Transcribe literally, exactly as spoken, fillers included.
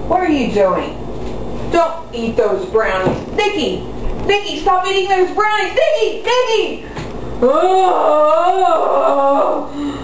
What are you doing? Don't eat those brownies. Nikki! Nikki, stop eating those brownies! Nikki! Nikki! Oh!